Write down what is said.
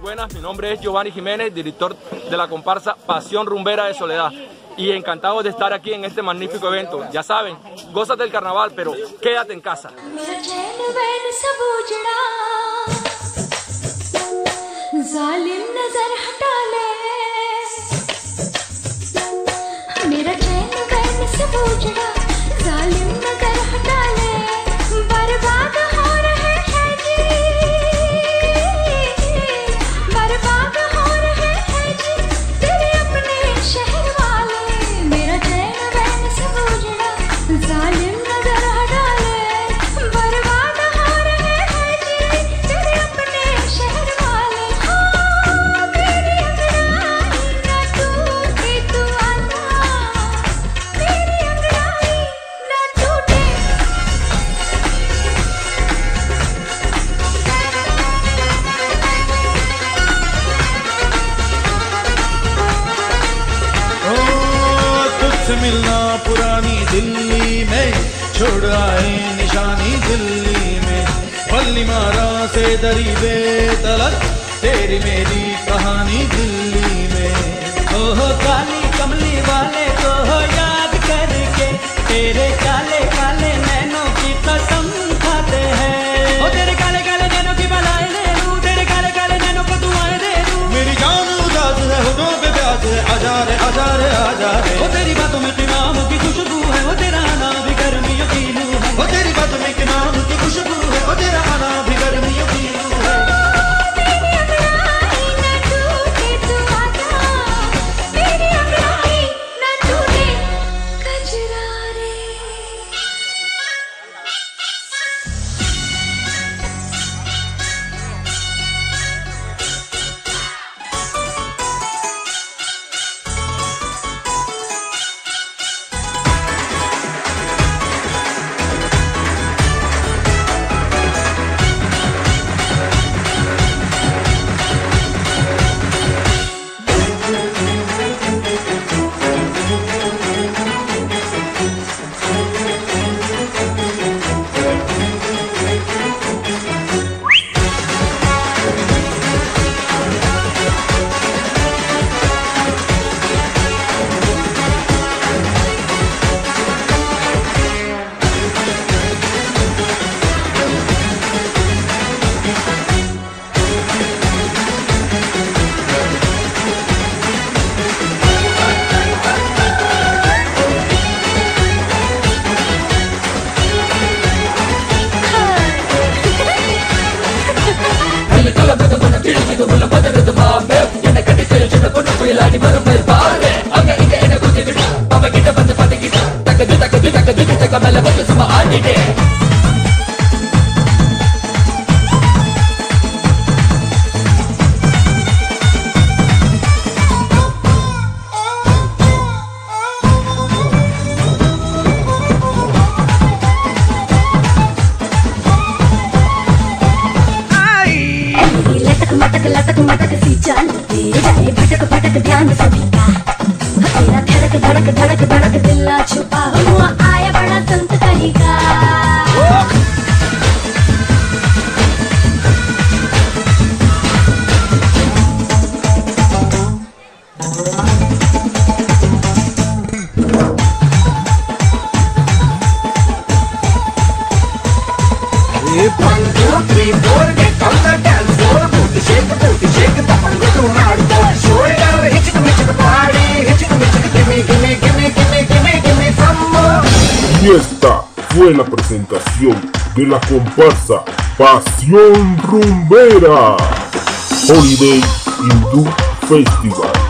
Buenas, mi nombre es Giovanni Jiménez, director de la comparsa Pasión Rumbera de Soledad. Y encantado de estar aquí en este magnífico evento. Ya saben, gózate del carnaval, pero quédate en casa. मिलना पुरानी दिल्ली में, छोड़ आए निशानी दिल्ली में, पल्ली मारा से दरी बेतलक, तेरी मेरी कहानी दिल्ली में। ओहो काली कमली वाले को हो याद करके, तेरे काले काले नैनों की कसम खाते हैं। ओ तेरे काले काले नैनों की बलाएं ले लूं, तेरे काले काले नैनों को दुआएं दे दूं। मेरी जान उदास है, होठों पे प्यास है, आजा रे आजा रे आजा रे। ओ तेरी बातों में किनाम की खुशबू है, वो तेरा आना भी गर्मी यकीनू है। वो तेरी बातों में किनाम की खुशबू है, वो तेरा आना भी गर्मी यकीनू है। लटक मटक सी चलती जाए, भटक भटक ध्यान सभी का, तेरा धड़क धड़क धड़क धड़क दिल ना छुपा हुआ आया बड़ा संत कहीं का। Y esta fue la presentación de la comparsa Pasión Rumbera Holiday Hindú Festival.